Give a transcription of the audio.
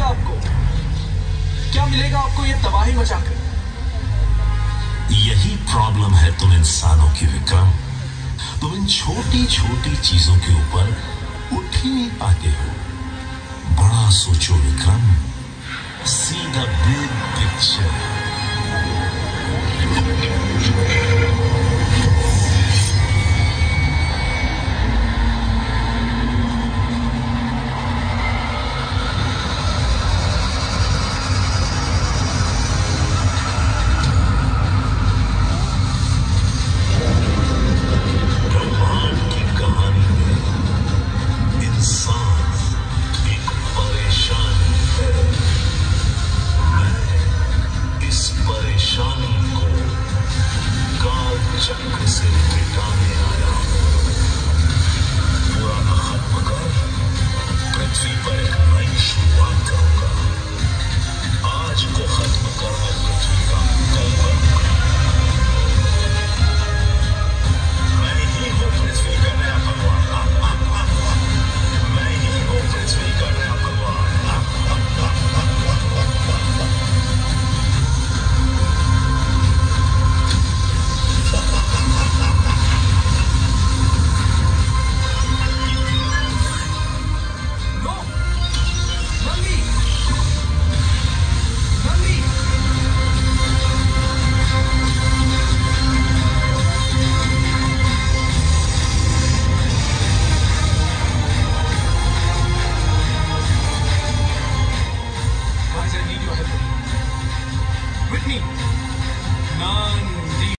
मिलेगा आपको? क्या मिलेगा आपको ये तबाही मचाकर? यही प्रॉब्लम है तुम इंसानों की विक्रम। तुम इन छोटी छोटी चीजों के ऊपर उठ ही नहीं पाते हो। बड़ा सोचो Vikram, see the big picture. चक्र से मिटाने आया हूं। पुराना खत्म कर पृथ्वी पर एक नई शुरुआत करूंगा। आज को खत्म कर मैं पृथ्वी का कल करूंगा। मैं ही हूं पृथ्वी का नया भगवान। मैं ही हूं पृथ्वी का नया भगवान। Guys, I need your help. With me.